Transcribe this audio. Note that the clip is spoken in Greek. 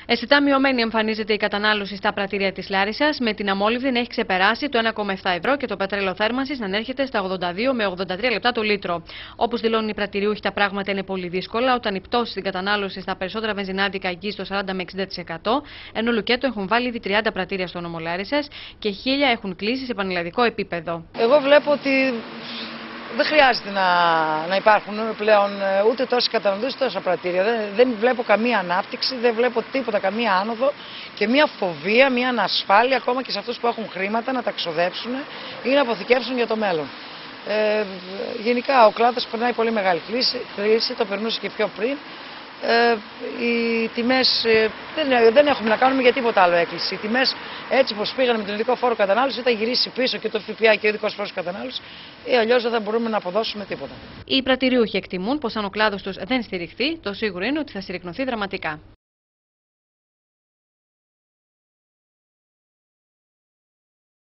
Αισθητά μειωμένη εμφανίζεται η κατανάλωση στα πρατήρια της Λάρισσας, με την αμόλυβδη να έχει ξεπεράσει το 1,7 ευρώ και το πετρέλαιο θέρμανσης να ανέρχεται στα 82 με 83 λεπτά το λίτρο. Όπως δηλώνουν οι πρατηριούχοι, τα πράγματα είναι πολύ δύσκολα όταν η πτώση στην κατανάλωση στα περισσότερα βενζινάδικα αγγίζει το 40 με 60%, ενώ Λουκέτο έχουν βάλει ήδη 30 πρατήρια στο νομό Λάρισσας και 1.000 έχουν κλείσει σε πανελλαδικό επίπεδο. Εγώ βλέπω ότι δεν χρειάζεται να υπάρχουν πλέον ούτε τόσοι καταναλωτές ούτε τόσα πρατήρια. Δεν βλέπω καμία ανάπτυξη, δεν βλέπω τίποτα, καμία άνοδο και μια φοβία, μια ανασφάλεια ακόμα και σε αυτούς που έχουν χρήματα να τα ξοδέψουν ή να αποθηκεύσουν για το μέλλον. Γενικά ο κλάδος περνάει πολύ μεγάλη κρίση, το περνούσε και πιο πριν. Οι τιμές δεν έχουμε να κάνουμε για τίποτα άλλο έκκληση. Οι τιμές έτσι πως πήγαν με τον ειδικό φόρο κατανάλωση θα γυρίσει πίσω και το ΦΠΑ και ο ειδικός φόρος κατανάλωση ή αλλιώς δεν θα μπορούμε να αποδώσουμε τίποτα. Οι πρατηριούχοι εκτιμούν πως αν ο κλάδος τους δεν στηριχθεί, το σίγουρο είναι ότι θα συρρικνωθεί δραματικά.